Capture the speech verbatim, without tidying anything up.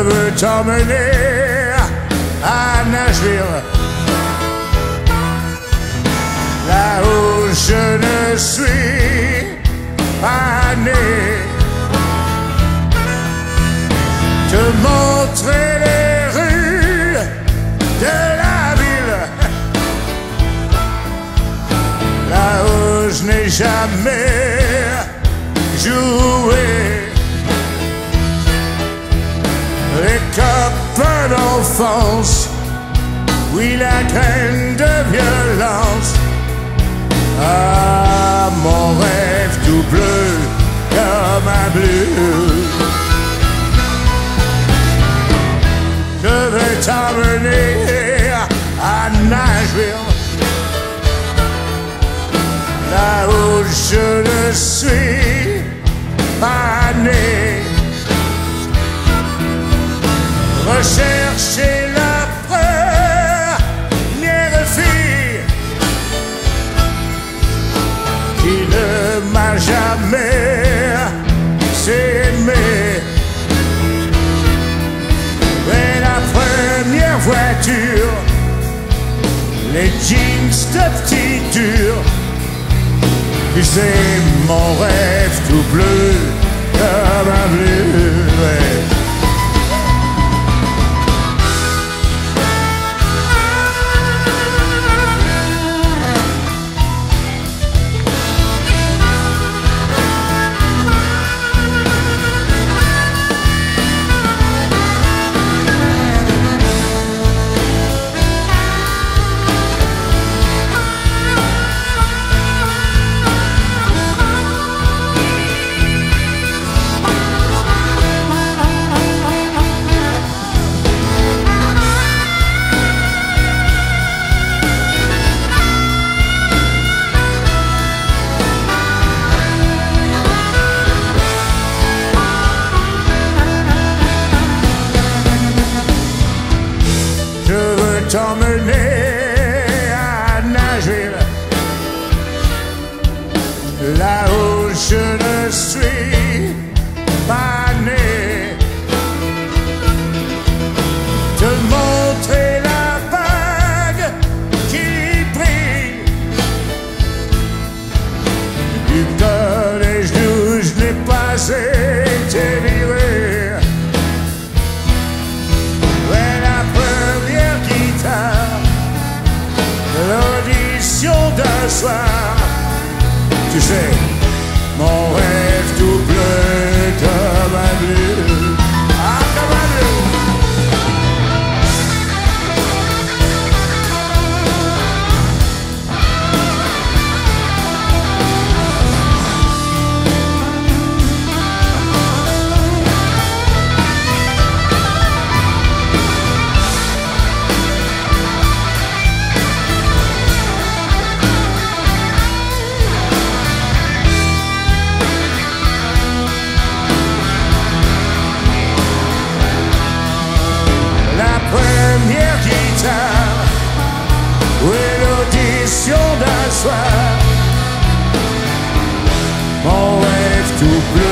veux t'emmener à Nashville, là où je ne suis pas né, te montrer les rues de la ville, là où je n'ai jamais joué. Les copains d'enfance, oui, la graine de violence. Ah, mon rêve tout bleu comme un bleu. Je veux t'emmener à Nashville, là où je ne suis pas né. Rechercher la première fille qui ne m'a jamais aimé. Mais la première voiture, les jeans de petit dur, c'est mon rêve tout bleu comme un bleu. Ouais. T'emmener à Nashville, là où je ne suis pas né, te montrer la bague qui brille du collège d'où je n'ai pas été viré. L'audition d'un soir, tu sais, mon rêve tout bleu comme un bleu. Ah, comme un bleu. Première guitare, oui, l'audition d'un soir, mon rêve tout bleu.